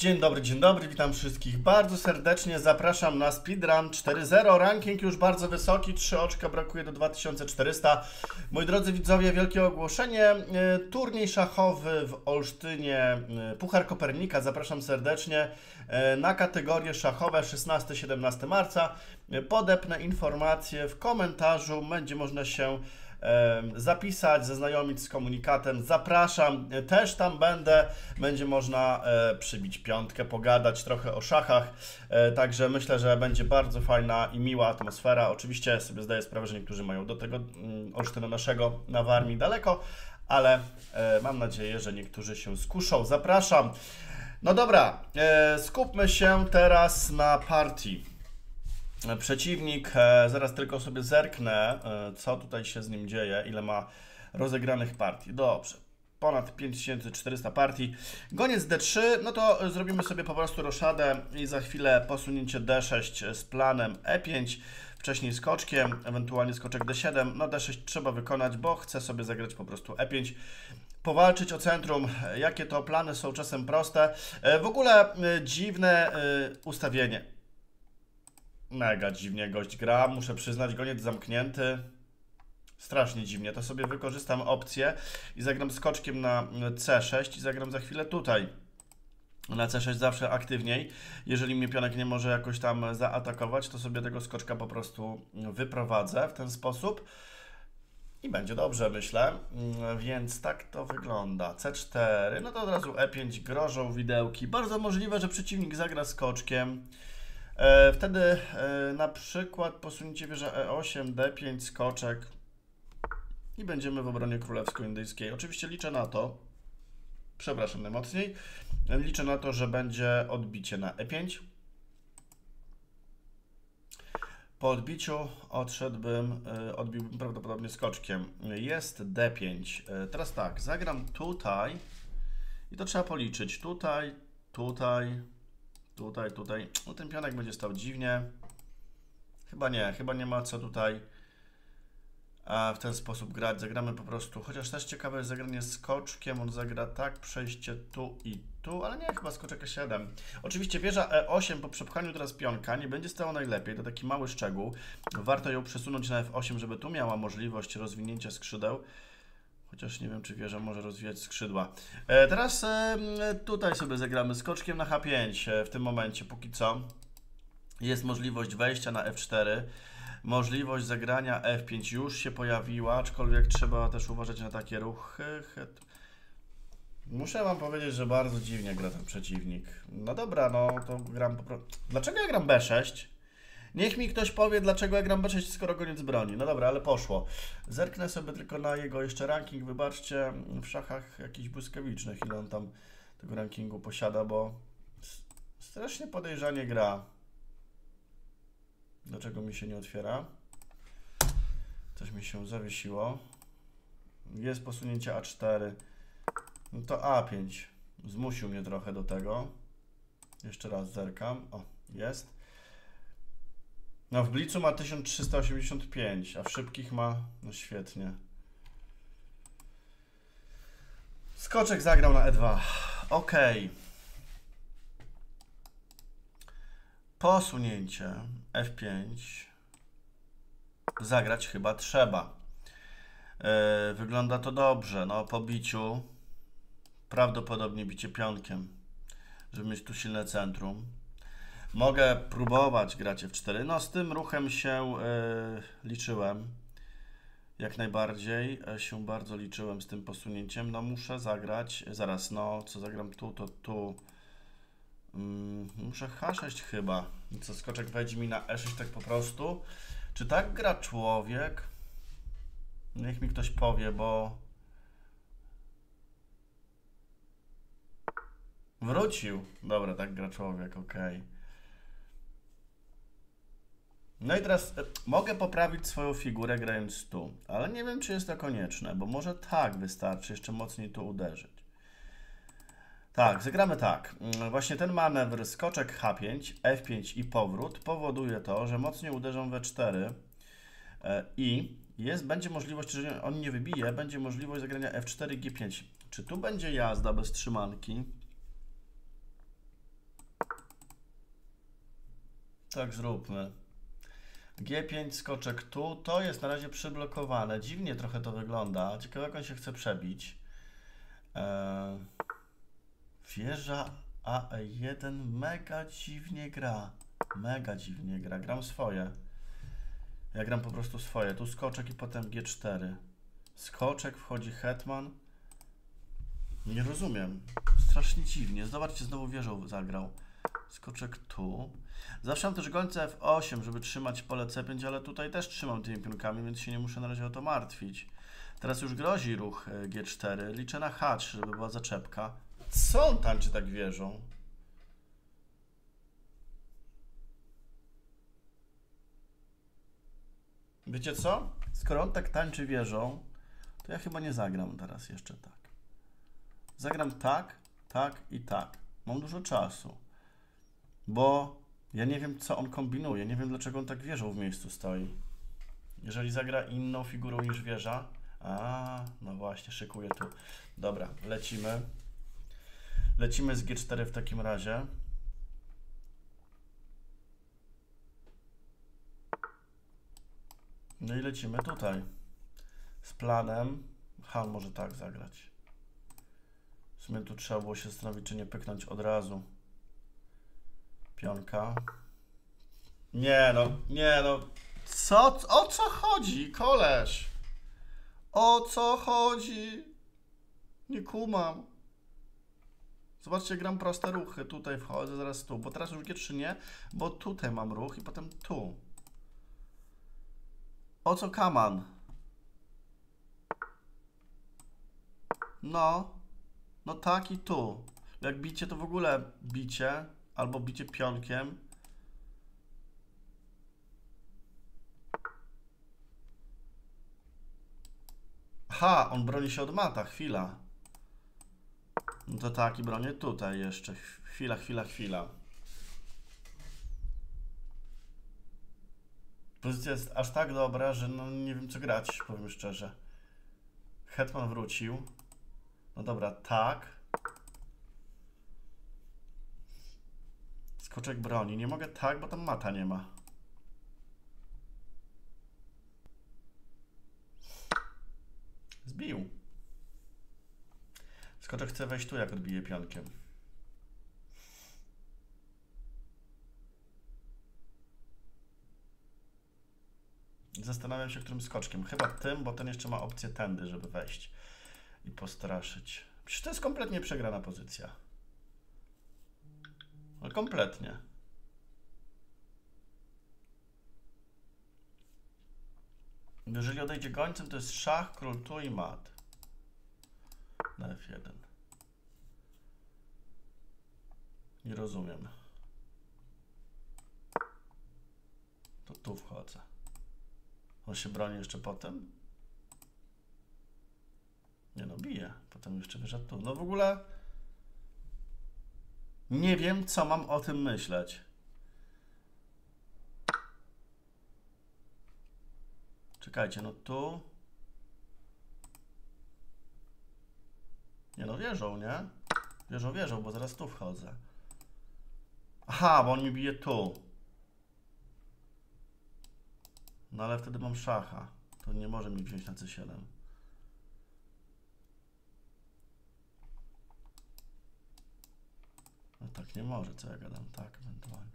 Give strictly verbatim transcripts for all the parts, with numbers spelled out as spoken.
Dzień dobry, dzień dobry, witam wszystkich bardzo serdecznie, zapraszam na speedrun cztery zero, ranking już bardzo wysoki, trzy oczka brakuje do dwa tysiące czterysta. Moi drodzy widzowie, wielkie ogłoszenie, turniej szachowy w Olsztynie, Puchar Kopernika, zapraszam serdecznie na kategorie szachowe szesnastego siedemnastego marca. Podepnę informacje w komentarzu, będzie można się zapisać, zaznajomić z komunikatem. Zapraszam, też tam będę, będzie można e, przybić piątkę, pogadać trochę o szachach, e, także myślę, że będzie bardzo fajna i miła atmosfera. Oczywiście sobie zdaję sprawę, że niektórzy mają do tego mm, Olsztynu naszego na Warmii daleko, ale e, mam nadzieję, że niektórzy się skuszą. Zapraszam. No dobra, e, skupmy się teraz na partii. Przeciwnik, e, zaraz tylko sobie zerknę, e, co tutaj się z nim dzieje, ile ma rozegranych partii. Dobrze, ponad pięć tysięcy czterysta partii. Goniec D trzy, no to zrobimy sobie po prostu roszadę i za chwilę posunięcie D sześć z planem E pięć, wcześniej skoczkiem, ewentualnie skoczek D siedem. No D sześć trzeba wykonać, bo chcę sobie zagrać po prostu E pięć. Powalczyć o centrum, jakie to plany są czasem proste. E, w ogóle e, dziwne e, ustawienie. Mega dziwnie gość gra, muszę przyznać, goniec zamknięty. Strasznie dziwnie, to sobie wykorzystam opcję i zagram skoczkiem na C sześć i zagram za chwilę tutaj. Na C sześć zawsze aktywniej. Jeżeli mnie pionek nie może jakoś tam zaatakować, to sobie tego skoczka po prostu wyprowadzę w ten sposób. I będzie dobrze, myślę. Więc tak to wygląda. C cztery, no to od razu E pięć, grożą widełki. Bardzo możliwe, że przeciwnik zagra skoczkiem. Wtedy na przykład posunięcie wieża E osiem, D pięć, skoczek i będziemy w obronie królewsko-indyjskiej. Oczywiście liczę na to, przepraszam najmocniej, liczę na to, że będzie odbicie na E pięć. Po odbiciu odszedłbym, odbiłbym prawdopodobnie skoczkiem. Jest D pięć. Teraz tak, zagram tutaj i to trzeba policzyć. Tutaj, tutaj. Tutaj, tutaj. No ten pionek będzie stał dziwnie. Chyba nie, chyba nie ma co tutaj a w ten sposób grać. Zagramy po prostu, chociaż też ciekawe jest zagranie skoczkiem. On zagra tak, przejście tu i tu, ale nie, chyba skoczek E siedem. Oczywiście wieża E osiem po przepchaniu teraz pionka nie będzie stało najlepiej. To taki mały szczegół. Warto ją przesunąć na F osiem, żeby tu miała możliwość rozwinięcia skrzydeł. Chociaż nie wiem, czy wieża może rozwijać skrzydła. E, teraz e, tutaj sobie zagramy skoczkiem na H pięć e, w tym momencie, póki co. Jest możliwość wejścia na F cztery. Możliwość zagrania F pięć już się pojawiła, aczkolwiek trzeba też uważać na takie ruchy. Muszę wam powiedzieć, że bardzo dziwnie gra ten przeciwnik. No dobra, no to gram po prostu... Dlaczego ja gram B sześć? Niech mi ktoś powie, dlaczego ja gram B sześć, skoro goniec broni. No dobra, ale poszło. Zerknę sobie tylko na jego jeszcze ranking. Wybaczcie, w szachach jakichś błyskawicznych, ile on tam tego rankingu posiada, bo strasznie podejrzanie gra. Dlaczego mi się nie otwiera? Coś mi się zawiesiło. Jest posunięcie A cztery. No to A pięć. Zmusił mnie trochę do tego. Jeszcze raz zerkam. O, jest. No w blicu ma tysiąc trzysta osiemdziesiąt pięć, a w szybkich ma... No świetnie. Skoczek zagrał na E dwa. Ok. Posunięcie F pięć. Zagrać chyba trzeba. Yy, wygląda to dobrze. No po biciu prawdopodobnie bicie pionkiem, żeby mieć tu silne centrum. Mogę próbować grać F cztery. No z tym ruchem się yy, liczyłem. Jak najbardziej yy, się bardzo liczyłem z tym posunięciem. No muszę zagrać. Zaraz, no co zagram tu, to tu. Yy, muszę H sześć chyba. Co, skoczek wejdzie mi na E sześć tak po prostu. Czy tak gra człowiek? Niech mi ktoś powie, bo... Wrócił. Dobra, tak gra człowiek, ok. No i teraz e, mogę poprawić swoją figurę grając tu, ale nie wiem, czy jest to konieczne, bo może tak wystarczy jeszcze mocniej tu uderzyć. Tak, zagramy tak. Właśnie ten manewr skoczek H pięć, F pięć i powrót powoduje to, że mocniej uderzą w E cztery e, i jest, będzie możliwość, jeżeli on nie wybije, będzie możliwość zagrania F cztery, G pięć. Czy tu będzie jazda bez trzymanki? Tak zróbmy. G pięć, skoczek tu. To jest na razie przyblokowane. Dziwnie trochę to wygląda. Ciekawe, jak on się chce przebić. Eee, wieża A E jeden mega dziwnie gra. Mega dziwnie gra. Gram swoje. Ja gram po prostu swoje. Tu skoczek i potem G cztery. Skoczek, wchodzi hetman. Nie rozumiem. Strasznie dziwnie. Zobaczcie, znowu wieżą zagrał. Skoczek tu. Zawsze mam też gońca F osiem, żeby trzymać pole C pięć, ale tutaj też trzymam tymi pionkami, więc się nie muszę na razie o to martwić. Teraz już grozi ruch G cztery. Liczę na H trzy, żeby była zaczepka. Co on tańczy tak wieżą? Wiecie co? Skoro on tak tańczy wieżą, to ja chyba nie zagram teraz jeszcze tak. Zagram tak, tak i tak. Mam dużo czasu. Bo ja nie wiem, co on kombinuje. Nie wiem, dlaczego on tak wieżą w miejscu stoi. Jeżeli zagra inną figurą niż wieża... A, no właśnie, szykuję tu. Dobra, lecimy. Lecimy z G cztery w takim razie. No i lecimy tutaj. Z planem. Han może tak zagrać. W sumie tu trzeba było się zastanowić, czy nie pyknąć od razu. Pionka. Nie no, nie no. Co? O co chodzi, koleś? O co chodzi? Nie kumam. Zobaczcie, gram proste ruchy. Tutaj wchodzę, zaraz tu. Bo teraz już G trzy nie, bo tutaj mam ruch i potem tu. O co kaman? No. No tak i tu. Jak bicie, to w ogóle bicie. Albo bicie pionkiem. Ha, on broni się od mata. Chwila. No to tak, i bronię tutaj jeszcze. Chwila, chwila, chwila. Pozycja jest aż tak dobra, że no nie wiem, co grać, powiem szczerze. Hetman wrócił. No dobra, tak. Skoczek broni. Nie mogę tak, bo tam mata nie ma. Zbił. Skoczek chce wejść tu, jak odbije pionkiem. Zastanawiam się, którym skoczkiem. Chyba tym, bo ten jeszcze ma opcję tędy, żeby wejść i postraszyć. Przecież to jest kompletnie przegrana pozycja. No kompletnie. Jeżeli odejdzie gońcem, to jest szach, król tu i mat. Na F jeden. Nie rozumiem. To tu wchodzę. On się broni jeszcze potem? Nie no, bije. Potem jeszcze wyszedł tu. No w ogóle... Nie wiem, co mam o tym myśleć. Czekajcie, no tu... Nie no, wierzą, nie? Wierzą, wierzą, bo zaraz tu wchodzę. Aha, bo on mi bije tu. No ale wtedy mam szacha. To nie może mi wziąć na C siedem. No tak nie może, co ja gadam? Tak, ewentualnie.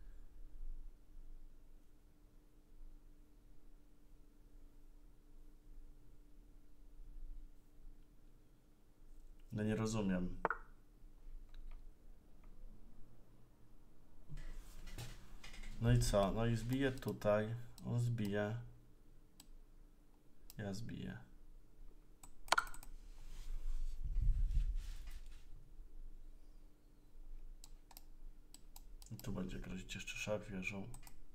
No nie rozumiem. No i co? No i zbije tutaj. On zbije. Ja zbiję. I tu będzie grozić jeszcze szach wieżą.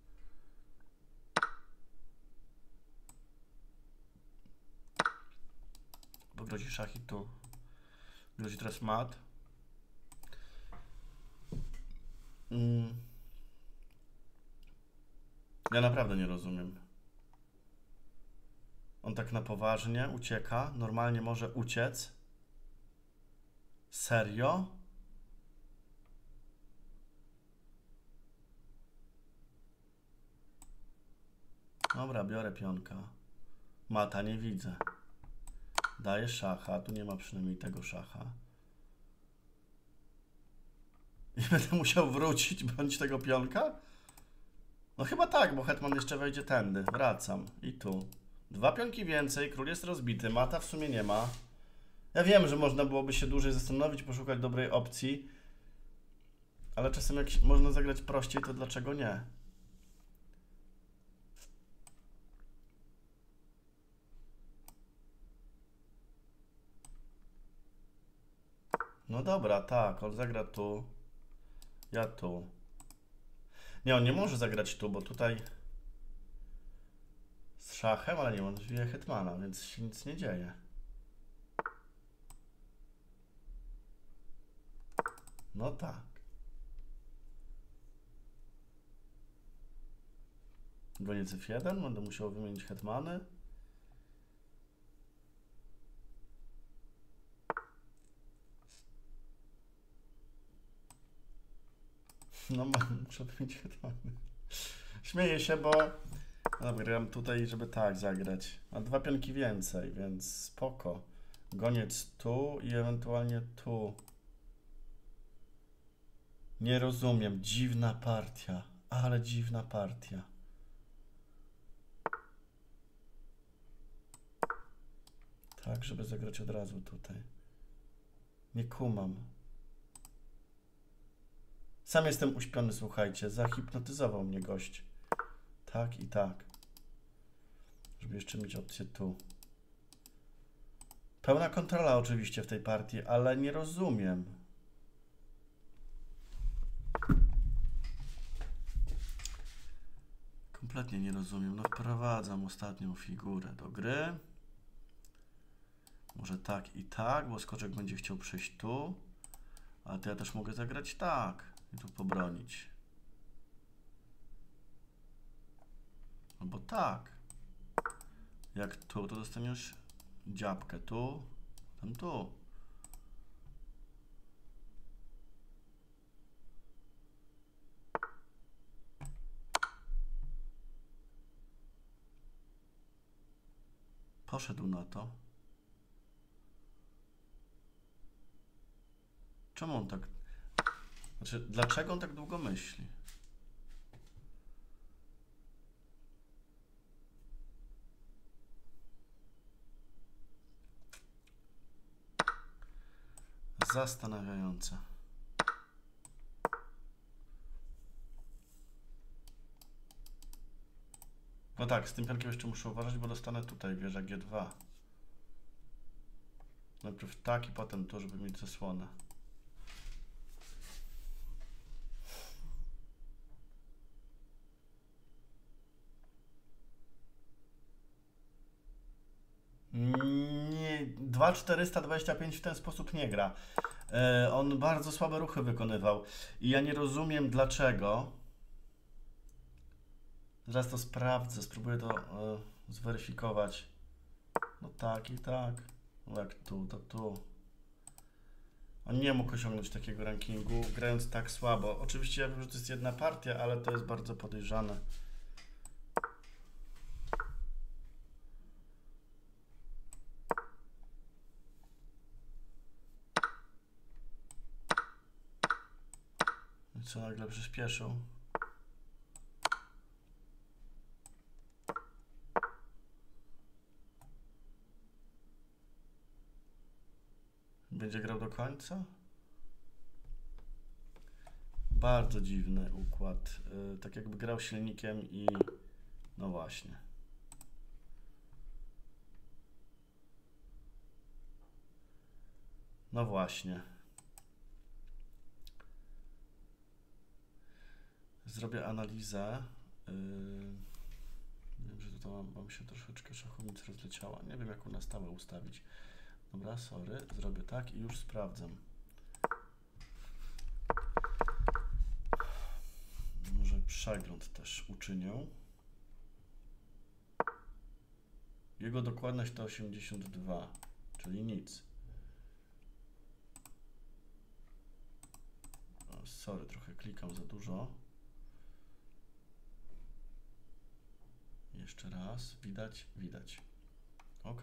Bo grozi szach i tu. Grozi teraz mat. Mm. Ja naprawdę nie rozumiem. On tak na poważnie ucieka. Normalnie może uciec. Serio? Dobra, biorę pionka. Mata nie widzę. Daję szacha, tu nie ma przynajmniej tego szacha. I będę musiał wrócić, bądź tego pionka? No chyba tak, bo hetman jeszcze wejdzie tędy. Wracam. I tu. Dwa pionki więcej, król jest rozbity, mata w sumie nie ma. Ja wiem, że można byłoby się dłużej zastanowić, poszukać dobrej opcji. Ale czasem jak można zagrać prościej, to dlaczego nie? No dobra, tak, on zagra tu. Ja tu. Nie, on nie może zagrać tu, bo tutaj z szachem, ale nie, on zwie hetmana, więc się nic nie dzieje. No tak. Goniec F jeden, będę musiał wymienić hetmany. No muszę wymienić hetmany. Śmieję się, bo no, gram tutaj, żeby tak zagrać. A dwa pionki więcej, więc spoko. Goniec tu i ewentualnie tu. Nie rozumiem. Dziwna partia. Ale dziwna partia. Tak, żeby zagrać od razu tutaj. Nie kumam. Sam jestem uśpiony, słuchajcie. Zahipnotyzował mnie gość. Tak i tak. Żeby jeszcze mieć opcję tu. Pełna kontrola oczywiście w tej partii, ale nie rozumiem. Kompletnie nie rozumiem. No wprowadzam ostatnią figurę do gry. Może tak i tak, bo skoczek będzie chciał przejść tu. Ale to ja też mogę zagrać tak. I tu pobronić. Albo tak. Jak tu, to dostaniesz dziabkę tu, tam tu. Poszedł na to. Czemu on tak... Znaczy, dlaczego on tak długo myśli? Zastanawiające. No tak, z tym pionkiem jeszcze muszę uważać, bo dostanę tutaj wieżę G dwa. Najpierw tak i potem to, żeby mieć zasłonę. Nie, dwa czterysta dwadzieścia pięć w ten sposób nie gra. E, on bardzo słabe ruchy wykonywał. I ja nie rozumiem dlaczego. Zaraz to sprawdzę, spróbuję to e, zweryfikować. No tak i tak. No jak tu, to tu. On nie mógł osiągnąć takiego rankingu, grając tak słabo. Oczywiście ja wiem, że to jest jedna partia, ale to jest bardzo podejrzane. I co, nagle przyspieszył? Będzie grał do końca? Bardzo dziwny układ. Yy, tak jakby grał silnikiem i... No właśnie. No właśnie. Zrobię analizę. Yy... Wiem, że tutaj mam, mam się troszeczkę szachownic rozleciała. Nie wiem, jaką na stałe ustawić. Dobra, sorry. Zrobię tak i już sprawdzam. Może przegląd też uczynię. Jego dokładność to osiemdziesiąt dwa, czyli nic. O, sorry, trochę klikam za dużo. Jeszcze Jeszcze raz. Widać, widać. Ok.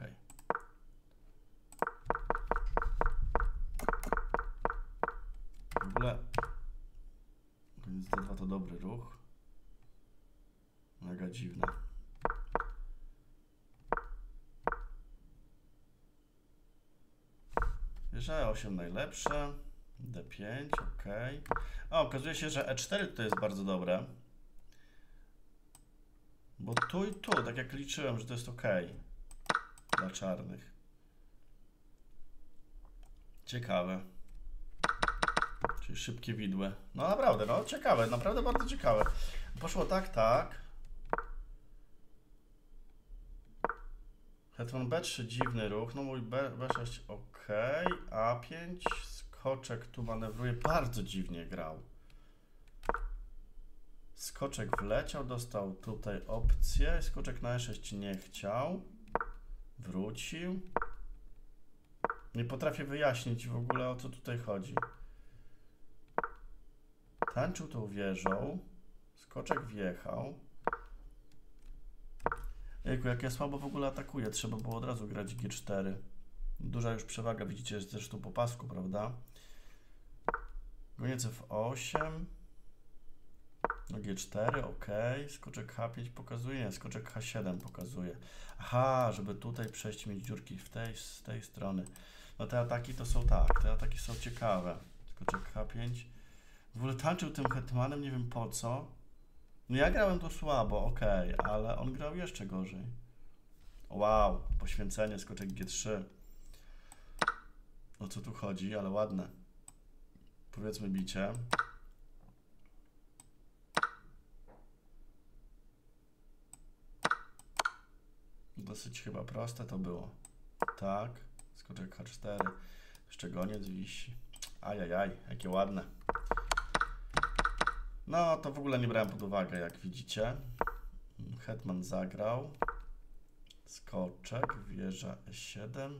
W ogóle koniec D dwa to dobry ruch. Mega dziwne. Wieża E osiem najlepsze. D pięć, ok. A okazuje się, że E cztery to jest bardzo dobre. Bo tu i tu, tak jak liczyłem, że to jest ok dla czarnych. Ciekawe. Czyli szybkie widły. No naprawdę, no ciekawe, naprawdę bardzo ciekawe. Poszło tak, tak. Hetman B trzy, dziwny ruch. No mój B, B6 ok. A pięć, skoczek tu manewruje. Bardzo dziwnie grał. Skoczek wleciał, dostał tutaj opcję. Skoczek na E sześć nie chciał. Wrócił. Nie potrafię wyjaśnić w ogóle, o co tutaj chodzi. Tańczył tą wieżą. Skoczek wjechał. Jejku, jak ja słabo w ogóle atakuję. Trzeba było od razu grać G cztery. Duża już przewaga, widzicie, zresztą po pasku, prawda? Goniec F osiem. No G cztery, ok. Skoczek H pięć pokazuje, nie, skoczek H siedem pokazuje. Aha, żeby tutaj przejść, mieć dziurki w tej, z tej strony. No te ataki to są tak, te ataki są ciekawe. Skoczek H pięć. W ogóle tańczył tym hetmanem, nie wiem po co. No ja grałem tu słabo, ok, ale on grał jeszcze gorzej. Wow, poświęcenie, skoczek G trzy. O co tu chodzi, ale ładne. Powiedzmy bicie. Dosyć chyba proste to było. Tak, skoczek H cztery. Jeszcze goniec wisi. Ajajaj, jakie ładne. No, to w ogóle nie brałem pod uwagę, jak widzicie. Hetman zagrał. Skoczek, wieża E siedem.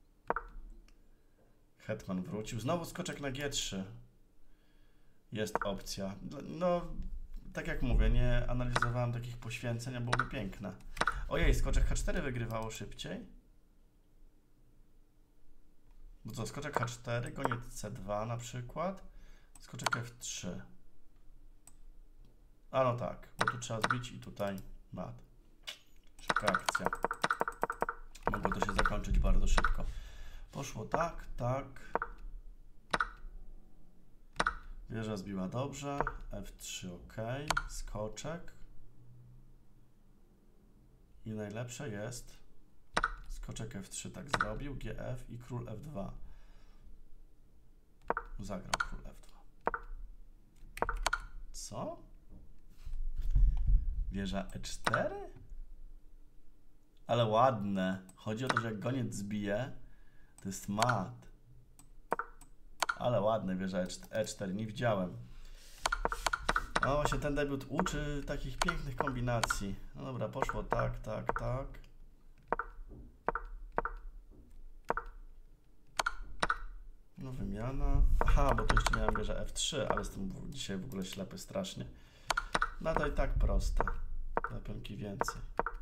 Hetman wrócił. Znowu skoczek na G trzy. Jest opcja. No, tak jak mówię, nie analizowałem takich poświęceń, a byłoby piękne. Ojej, skoczek H cztery wygrywało szybciej. Bo co, skoczek H cztery, goniec C dwa na przykład. Skoczek F trzy. A no tak, bo tu trzeba zbić i tutaj mat. Szybka akcja. Mogło to się zakończyć bardzo szybko. Poszło tak, tak. Wieża zbiła dobrze. F trzy ok. Skoczek. I najlepsze jest skoczek F trzy tak zrobił. G F i król F dwa. Zagrał król F dwa. Co? Wieża E cztery? Ale ładne. Chodzi o to, że jak goniec zbije, to jest mat. Ale ładne wieża E cztery. Nie widziałem. No właśnie ten debiut uczy takich pięknych kombinacji. No dobra, poszło tak, tak, tak. No wymiana. Aha, bo tu jeszcze miałem wieżę F trzy, ale jestem dzisiaj w ogóle ślepy strasznie. No to i tak proste. Dwa pionki więcej.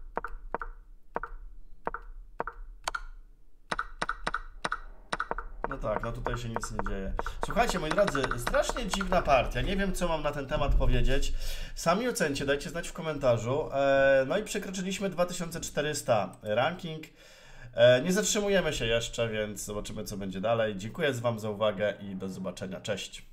No tak, no tutaj się nic nie dzieje. Słuchajcie, moi drodzy, strasznie dziwna partia. Nie wiem, co mam na ten temat powiedzieć. Sami ocencie, dajcie znać w komentarzu. No i przekroczyliśmy dwa tysiące czterysta ranking. Nie zatrzymujemy się jeszcze, więc zobaczymy, co będzie dalej. Dziękuję Wam za uwagę i do zobaczenia. Cześć!